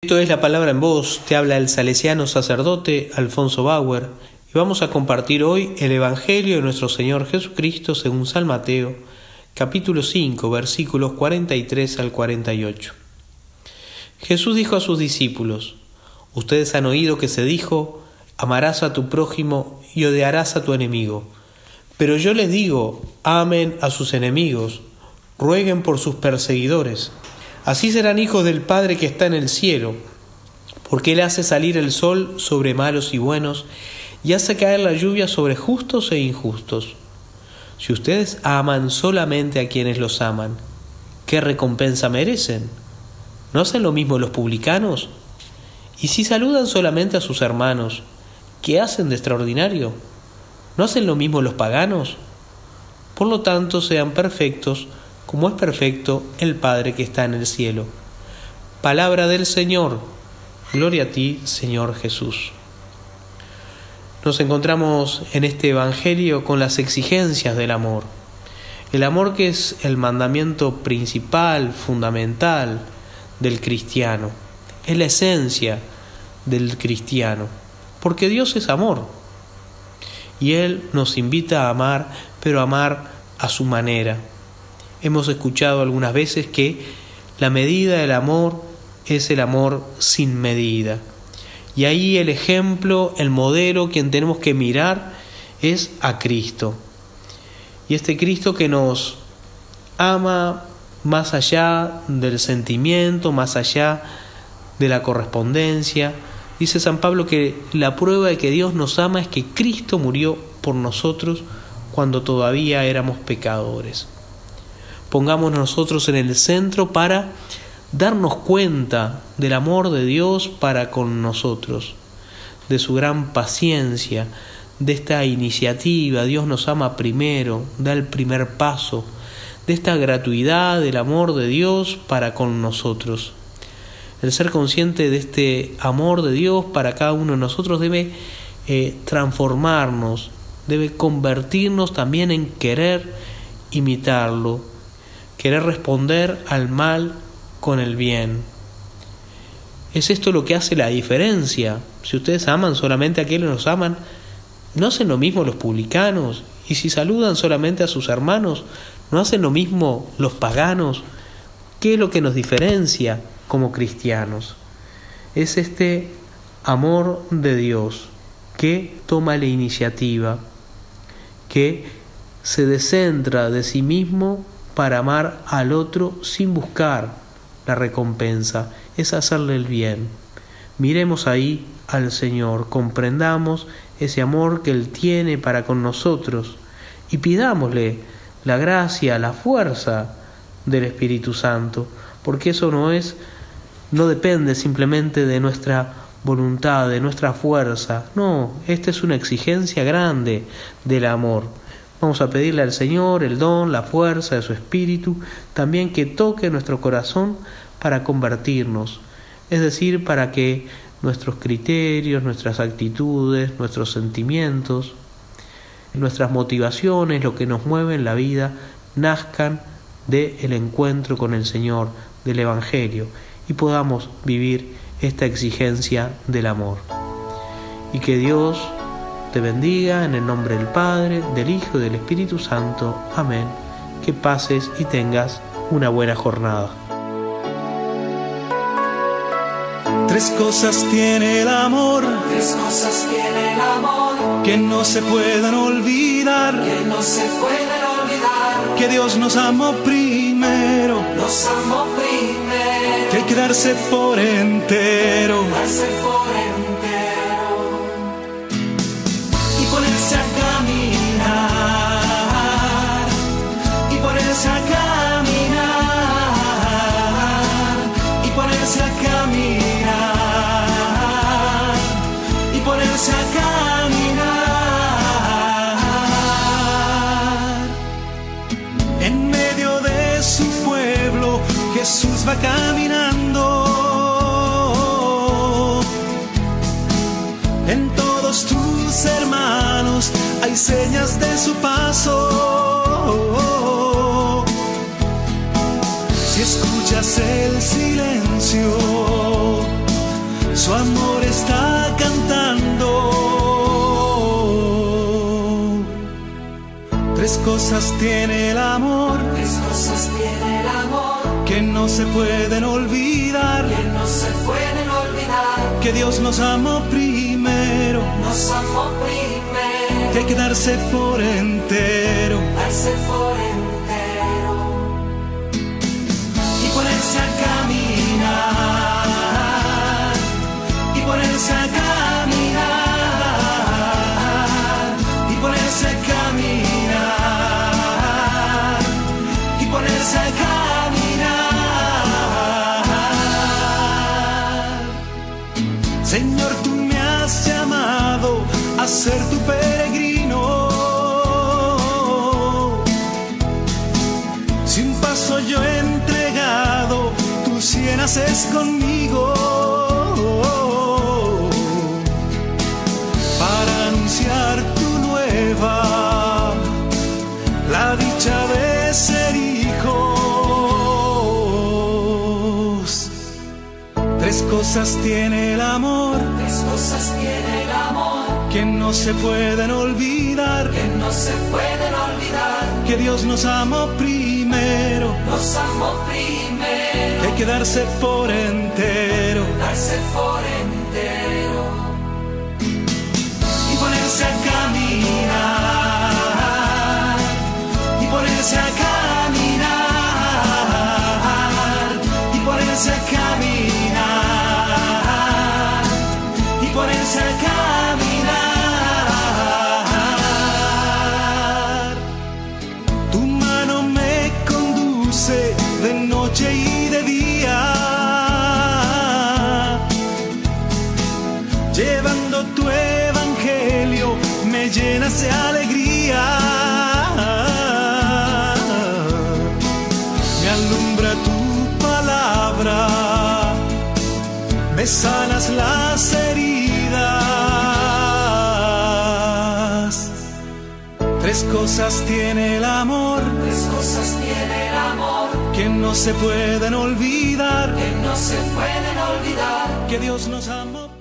Esto es La Palabra en Voz, te habla el salesiano sacerdote Alfonso Bauer y vamos a compartir hoy el Evangelio de nuestro Señor Jesucristo según San Mateo, capítulo 5, versículos 43 al 48. Jesús dijo a sus discípulos: ustedes han oído que se dijo, amarás a tu prójimo y odiarás a tu enemigo. Pero yo les digo, amen a sus enemigos, rueguen por sus perseguidores. Así serán hijos del Padre que está en el cielo, porque Él hace salir el sol sobre malos y buenos, y hace caer la lluvia sobre justos e injustos. Si ustedes aman solamente a quienes los aman, ¿qué recompensa merecen? ¿No hacen lo mismo los publicanos? Y si saludan solamente a sus hermanos, ¿qué hacen de extraordinario? ¿No hacen lo mismo los paganos? Por lo tanto, sean perfectos, como es perfecto el Padre que está en el cielo. Palabra del Señor. Gloria a ti, Señor Jesús. Nos encontramos en este Evangelio con las exigencias del amor. El amor que es el mandamiento principal, fundamental del cristiano. Es la esencia del cristiano. Porque Dios es amor. Y Él nos invita a amar, pero a amar a su manera. Hemos escuchado algunas veces que la medida del amor es el amor sin medida. Y ahí el ejemplo, el modelo, quien tenemos que mirar es a Cristo. Y este Cristo que nos ama más allá del sentimiento, más allá de la correspondencia. Dice San Pablo que la prueba de que Dios nos ama es que Cristo murió por nosotros cuando todavía éramos pecadores. Pongamos nosotros en el centro para darnos cuenta del amor de Dios para con nosotros, de su gran paciencia, de esta iniciativa. Dios nos ama primero, da el primer paso, de esta gratuidad del amor de Dios para con nosotros. El ser consciente de este amor de Dios para cada uno de nosotros debe transformarnos, debe convertirnos también en querer imitarlo, querer responder al mal con el bien. Es esto lo que hace la diferencia. Si ustedes aman solamente a quienes los aman, ¿no hacen lo mismo los publicanos? Y si saludan solamente a sus hermanos, ¿no hacen lo mismo los paganos? ¿Qué es lo que nos diferencia como cristianos? Es este amor de Dios que toma la iniciativa, que se descentra de sí mismo para amar al otro sin buscar la recompensa, es hacerle el bien. Miremos ahí al Señor, comprendamos ese amor que Él tiene para con nosotros y pidámosle la gracia, la fuerza del Espíritu Santo, porque eso no depende simplemente de nuestra voluntad, de nuestra fuerza. No, esta es una exigencia grande del amor. Vamos a pedirle al Señor el don, la fuerza de su Espíritu, también que toque nuestro corazón para convertirnos, es decir, para que nuestros criterios, nuestras actitudes, nuestros sentimientos, nuestras motivaciones, lo que nos mueve en la vida, nazcan del encuentro con el Señor, del Evangelio, y podamos vivir esta exigencia del amor. Y que Dios te bendiga en el nombre del Padre, del Hijo y del Espíritu Santo. Amén. Que pases y tengas una buena jornada. Tres cosas tiene el amor, que no se puedan olvidar, que Dios nos amó primero, que hay que darse por entero. Ponerse a caminar, y ponerse a caminar, y ponerse a caminar, y ponerse a caminar. En medio de su pueblo, Jesús va caminando. En todos tus hermanos hay señas de su paso. Si escuchas el silencio, cosas tiene el amor, tres cosas tiene el amor, que no se pueden olvidar, que no se pueden olvidar, que Dios nos amó primero, nos amó primero, que hay que darse por entero, darse por entero, y ponerse a caminar, y ponerse a caminar, y ponerse a caminar, y ponerse a caminar. Señor, tú me has llamado a ser tu peregrino. Si un paso yo he entregado, tú 100 haces conmigo, para anunciar tu nueva, la dicha de ser hijos. Tres cosas tiene el amor, tres cosas tiene el amor, que no se pueden olvidar, que no se pueden olvidar, que Dios nos amó primero, nos amó primero, que hay que darse por entero, darse por entero, y ponerse a caminar, y ponerse a caminar, y ponerse a caminar, y ponerse a caminar. Tu mano me conduce de noche y de día, llevando tu evangelio me llenas de alegría, me alumbra tu palabra, me sanas las heridas. Tres cosas tiene el amor, tres cosas tiene el amor, que no se pueden olvidar, que no se pueden olvidar, que Dios nos amó.